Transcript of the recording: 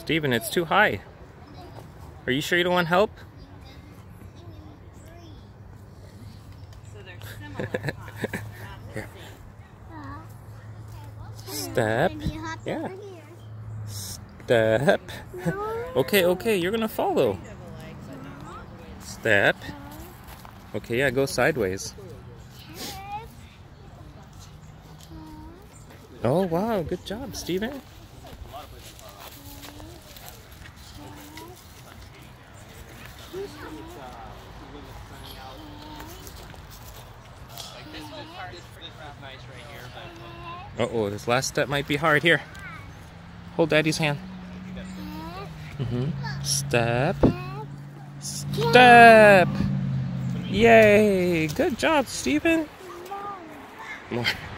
Steven, it's too high. Are you sure you don't want help? So they're similar, huh? They're not the same. Step. Yeah. Step. Okay, you're gonna follow. Step. Okay, yeah, go sideways. Oh, wow, good job, Steven. Uh-oh, this last step might be hard. Here. Hold Daddy's hand. Step. Step! Yay! Good job, Steven. More.